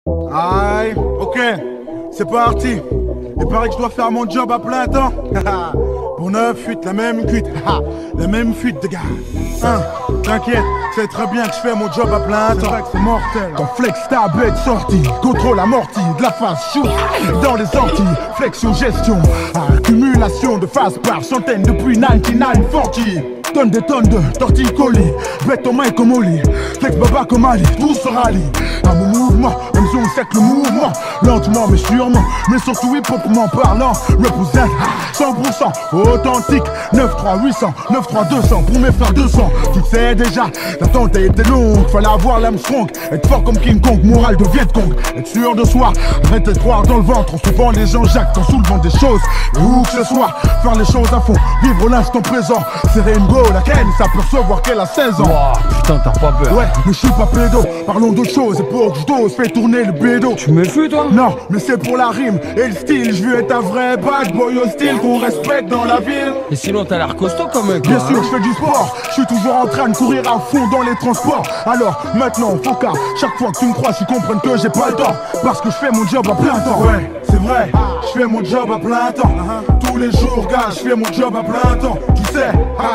Aïe, ok, c'est parti. Il paraît que je dois faire mon job à plein temps. Pour 9-8, la même cuite, la même fuite de gars. T'inquiète, c'est très bien que je fais mon job à plein temps. C'est mortel. Quand flex ta bête sortie, contrôle amorti, de la phase shoot dans les Antilles, flexion gestion, accumulation de phases par centaines depuis 1940. Tonnes des tonnes de torticolis, bête en main comme Oli, flex baba comme Ali, tout se rallie à mon mouvement, même si on sait que le mouvement, lentement mais sûrement, mais surtout hip-hopement parlant, représente 100% authentique, 93800, 93200 pour mes frères 200. Tu sais déjà, l'attente a été longue, fallait avoir l'âme strong, être fort comme King Kong, morale de Viet Cong, être sûr de soi, arrêter de croire dans le ventre, en soulevant les Jean-Jacques, en soulevant des choses, et où que ce soit, faire les choses à fond, vivre l'instant présent, serrer une go, laquelle s'apercevoir qu'elle a 16 ans. Wow, putain, t'as pas peur? Ouais, mais je suis pas pédo, parlons d'autre chose, et pour que je dose, fais tourner le bédo. Tu me fous toi? Non, mais c'est pour la rime et le style, je veux être un vrai bad boy hostile qu'on respecte dans la ville. Et sinon t'as l'air costaud quand même. Bien sûr, je fais du sport, je suis toujours en train de courir à fond dans les transports. Alors maintenant, faut qu'à chaque fois que tu me crois, tu comprennes que j'ai pas le temps, parce que je fais mon job à plein temps. Ouais, c'est vrai, je fais mon job à plein temps. Tous les jours, gars, je fais mon job à plein temps. Tu sais,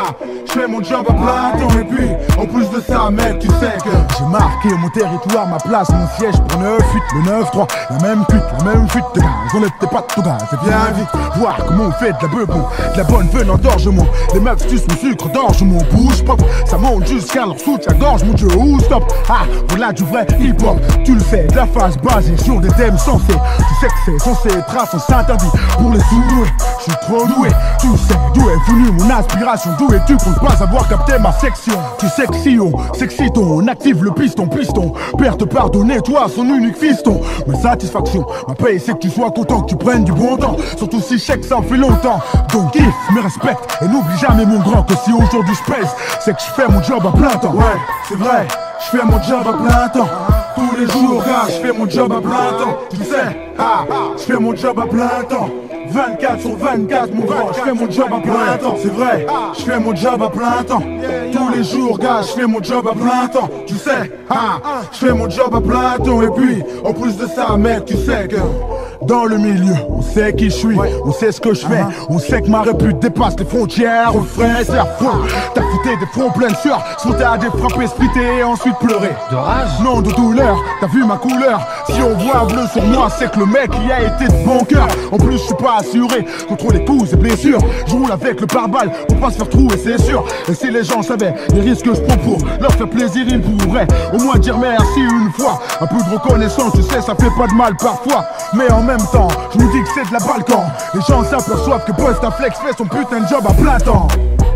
je fais mon job à plein temps. Et puis, en plus de ça, mec, tu sais que j'ai marqué mon territoire, ma place, mon siège pour 9-8, le 9-3, la même cuite, la même fuite de gaz. J'enlève tes pattes, tout gaz, c'est bien vite. Voir comment on fait de la beuh, de la bonne veine en d'orgement. Les meufs sucent mon sucre d'orge, mon bouge pop. Ça monte jusqu'à leur soutien-gorge, mon dieu, ou stop. Voilà du vrai hip-hop, tu le sais, de la phase basée sur des thèmes sensés. Tu sais que c'est censé être un sens interdit pour les sous-doués. Je suis trop doué, tu sais d'où est venue mon aspiration. D'où es-tu pour ne pas avoir capté ma section? Tu sais que si on s'excite, on active le piston. Père te pardonner, toi son unique fiston. Ma satisfaction, ma paye, c'est que tu sois content, que tu prennes du bon temps. Surtout si je sais que ça fait longtemps. Donc kiffe, me respecte et n'oublie jamais mon grand que si aujourd'hui je pèse, c'est que je fais mon job à plein temps. Ouais, c'est vrai, je fais mon job à plein temps. Tous les jours, gars, je fais mon job à plein temps. Tu sais, je fais mon job à plein temps. 24 sur 24, mon grand, je fais mon job à plein temps. C'est vrai, je fais mon job à plein temps. Tous les jours, gars, je fais mon job à plein temps. Tu sais, je fais mon job à plein temps. Et puis, en plus de ça, mec, tu sais que dans le milieu, on sait qui je suis, on sait ce que je fais, on sait que ma répute dépasse les frontières. On ferait, c'est affreux. T'as fouté des fronts pleins de sueur, sauté à des frappés, splitter et ensuite pleurer. De rage? Non, de douleur, t'as vu ma couleur. Si on voit un bleu sur moi, c'est que le mec y a été de bon cœur. En plus, je suis pas assuré contre les coups et blessures. Je roule avec le pare-balles pour pas se faire trouer, c'est sûr. Et si les gens savaient les risques que je prends pour leur faire plaisir, ils pourraient au moins dire merci une fois. Un peu de reconnaissance, tu sais, ça fait pas de mal parfois. Mais en même temps, je me dis que c'est de la Balkan. Les gens s'aperçoivent que Bustaflex fait son putain de job à plein temps.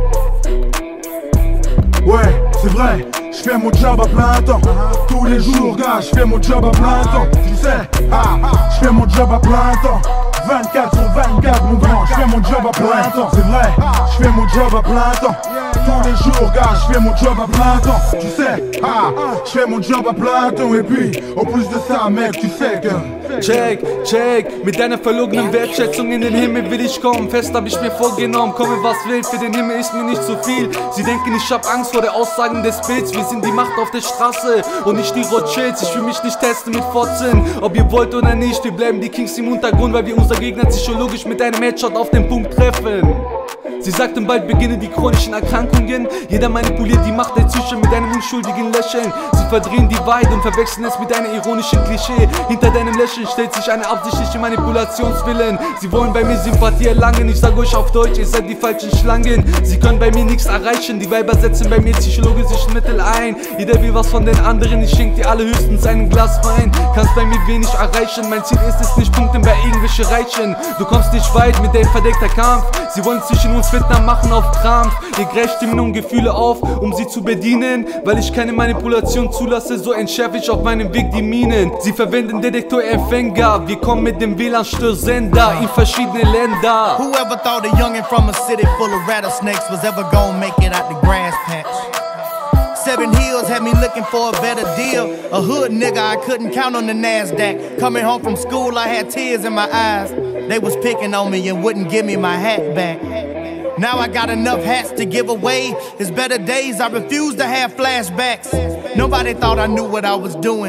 Ouais, c'est vrai, je fais mon job à plein temps. Tous les jours, gars, je fais mon job à plein temps. Tu sais, je fais mon job à plein temps. 24 sur 24, mon grand, je fais mon job à plein temps. C'est vrai, je fais mon job à plein temps. Tous les jours, gars, je fais mon job à plein temps. Tu sais, je fais mon job à plein temps. Et puis, en plus de ça, mec, tu sais que Check, mit deiner verlogenen Wertschätzung in den Himmel will ich kommen. Fest hab ich mir vorgenommen, komme was will, für den Himmel ist mir nicht zu viel. Sie denken, ich hab Angst vor der Aussagen des Bilds. Wir sind die Macht auf der Straße und nicht die Rothschilds. Ich will mich nicht testen mit Fotzen, ob ihr wollt oder nicht. Wir bleiben die Kings im Untergrund, weil wir unser Gegner psychologisch mit einem Headshot auf den Punkt treffen. Sie sagten, bald beginnen die chronischen Erkrankungen. Jeder manipuliert die Macht der Psyche mit einem unschuldigen Lächeln. Sie verdrehen die Wahrheit und verwechseln es mit einem ironischen Klischee. Hinter deinem Lächeln stellt sich eine absichtliche Manipulationswillen. Sie wollen bei mir Sympathie erlangen. Ich sag euch auf Deutsch, ihr seid die falschen Schlangen. Sie können bei mir nichts erreichen. Die Weiber setzen bei mir psychologische Mittel ein. Jeder will was von den anderen. Ich schenk dir alle höchstens ein Glas Wein. Kannst bei mir wenig erreichen. Mein Ziel ist es nicht, Punkten bei irgendwelche Reichen. Du kommst nicht weit mit dem verdeckter Kampf. Sie wollen zwischen uns Fitner machen auf Krampf. Ihr greift Stimmen und Gefühle auf, um sie zu bedienen. Weil ich keine Manipulation zulasse, so entschärfe ich auf meinem Weg die Minen. Sie verwenden Detektorempfänger, wir kommen mit dem WLAN-Störsender in verschiedene Länder. Whoever thought a youngin' from a city full of rattlesnakes was ever gonna make it out the grass patch? 7 Hills had me looking for a better deal. A hood nigga, I couldn't count on the NASDAQ. Coming home from school, I had tears in my eyes. They was picking on me and wouldn't give me my hat back. Now I got enough hats to give away. It's better days, I refuse to have flashbacks. Nobody thought I knew what I was doing.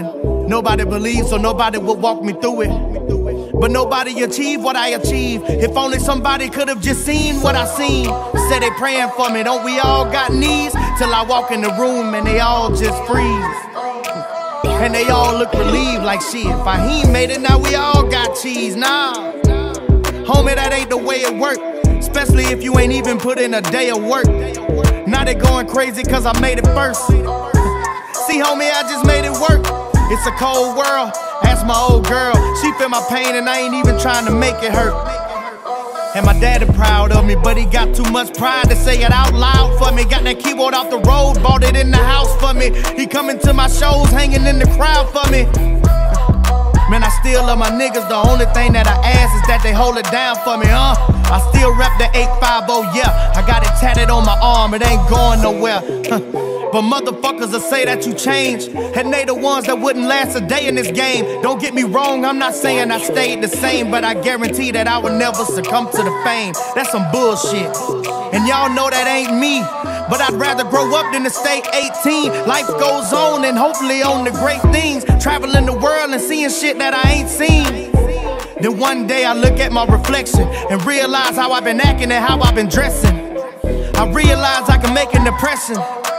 Nobody believes, so nobody will walk me through it. But nobody achieved what I achieved. If only somebody could have just seen what I seen. Said they praying for me, don't we all got knees? Till I walk in the room and they all just freeze. And they all look relieved like shit. Fahim made it, now we all got cheese. Nah, homie, that ain't the way it work. Especially if you ain't even put in a day of work. Now they going crazy cause I made it first. See, homie, I just made it work. It's a cold world, ask my old girl. She feel my pain and I ain't even trying to make it hurt. And my daddy proud of me, but he got too much pride to say it out loud for me. Got that keyboard off the road, bought it in the house for me. He coming to my shows, hanging in the crowd for me. Man, I still love my niggas, the only thing that I ask is that they hold it down for me, I still rep the 850, yeah. I got it tatted on my arm, it ain't going nowhere. But motherfuckers will say that you changed, and they the ones that wouldn't last a day in this game. Don't get me wrong, I'm not saying I stayed the same, but I guarantee that I will never succumb to the fame. That's some bullshit, and y'all know that ain't me. But I'd rather grow up than to stay 18. Life goes on and hopefully on to great things. Traveling the world and seeing shit that I ain't seen. Then one day I look at my reflection and realize how I've been acting and how I've been dressing. I realize I can make an impression,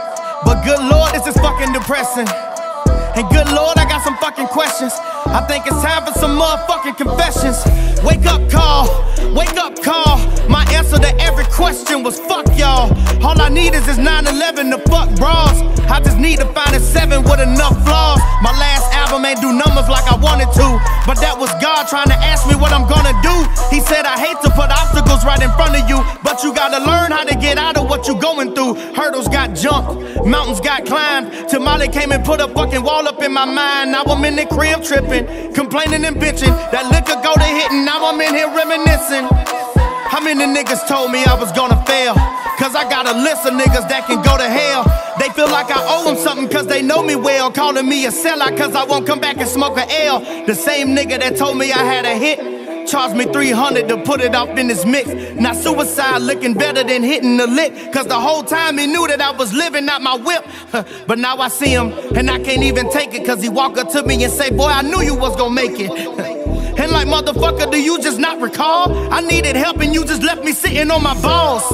but good Lord, this is fucking depressing. And good Lord, I got some fucking questions. I think it's time for some motherfucking confessions. Wake up call, wake up call. My answer to every question was fuck y'all. All I need is this 911 to fuck bras. I just need to find a 7 with enough flaws. My last album ain't do numbers like I wanted to, but that was God trying to ask me what I'm gonna do. He said I hate to put obstacles right in front of you, but you gotta learn how to get out of what you going through. Hurdles got jumped, mountains got climbed, till Molly came and put a fucking wall up in my mind. Now I'm in the crib tripping, complaining and bitching. That liquor go to hitting, now I'm in here reminiscing. How many niggas told me I was gonna fail? Cause I got a list of niggas that can go to hell. They feel like I owe them something cause they know me well, calling me a sellout cause I won't come back and smoke a L. The same nigga that told me I had a hit charged me 300 to put it off in this mix. Now suicide looking better than hitting the lick, cause the whole time he knew that I was living out my whip. But now I see him and I can't even take it, cause he walk up to me and say, boy, I knew you was gonna make it. And like, motherfucker, do you just not recall? I needed help and you just left me sitting on my balls.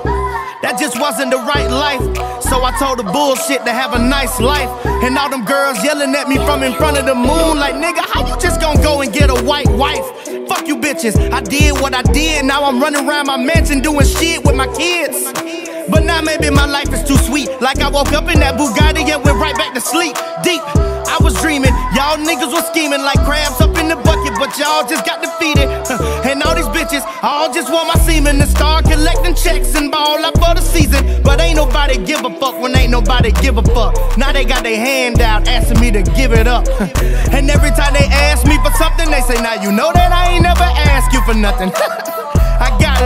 That just wasn't the right life, so I told the bullshit to have a nice life. And all them girls yelling at me from in front of the moon like, nigga, how you just gonna go and get a white wife? Fuck you bitches, I did what I did, now I'm running around my mansion doing shit with my kids. But now maybe my life is too sweet, like I woke up in that Bugatti and went right back to sleep. Deep, I was dreaming, y'all niggas was scheming like crabs up in the bucket, but y'all just got defeated. And all these bitches, all just want my semen to start collecting checks and ball up for the season. But ain't nobody give a fuck when ain't nobody give a fuck. Now they got their hand out asking me to give it up. And every time they ask me for something, they say, now you know that I ain't never asked you for nothing. I got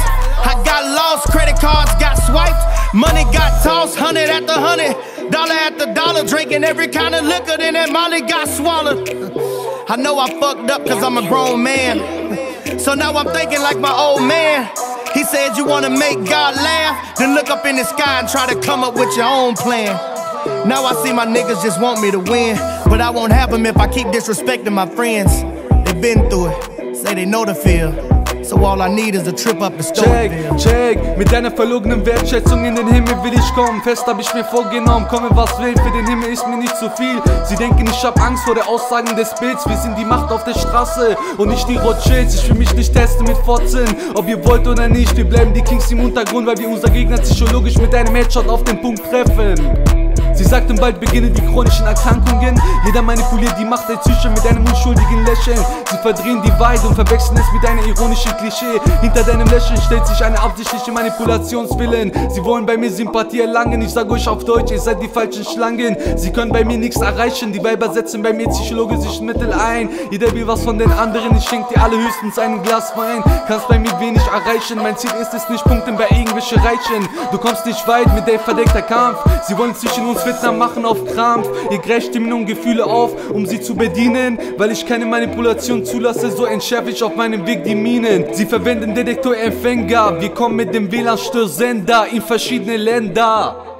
lost, credit cards got swiped, money got tossed, 100 after 100, dollar after dollar, drinking every kind of liquor, then that Molly got swallowed. I know I fucked up cause I'm a grown man, so now I'm thinking like my old man. He said you wanna make God laugh, then look up in the sky and try to come up with your own plan. Now I see my niggas just want me to win, but I won't have them if I keep disrespecting my friends. They been through it, say they know the feel. So all I need is a trip up the Stoic. Check, mit deiner verlogenen Wertschätzung in den Himmel will ich kommen. Fest hab ich mir vorgenommen, komme was will, für den Himmel ist mir nicht zu viel. Sie denken, ich hab Angst vor der Aussagen des Bilds. Wir sind die Macht auf der Straße und nicht die Rothschilds. Ich will mich nicht testen mit Fotzen, ob ihr wollt oder nicht. Wir bleiben die Kings im Untergrund, weil wir unser Gegner psychologisch mit einem Headshot auf den Punkt treffen. Sie sagten, bald beginnen die chronischen Erkrankungen. Jeder manipuliert die Macht der Psyche mit einem unschuldigen Lächeln. Sie verdrehen die Wahrheit und verwechseln es mit einem ironischen Klischee. Hinter deinem Lächeln stellt sich eine absichtliche Manipulationswillen. Sie wollen bei mir Sympathie erlangen. Ich sag euch auf Deutsch, ihr seid die falschen Schlangen. Sie können bei mir nichts erreichen. Die Weiber setzen bei mir psychologische Mittel ein. Jeder will was von den anderen. Ich schenk dir alle höchstens ein Glas Wein. Kannst bei mir wenig erreichen. Mein Ziel ist es nicht, Punkten bei irgendwelche Reichen. Du kommst nicht weit mit der verdeckter Kampf. Sie wollen zwischen uns Fitner machen auf Krampf. Ihr greift Stimmen und Gefühle auf, um sie zu bedienen. Weil ich keine Manipulation zulasse, so entschärfe ich auf meinem Weg die Minen. Sie verwenden Detektorempfänger. Wir kommen mit dem WLAN-Störsender in verschiedene Länder.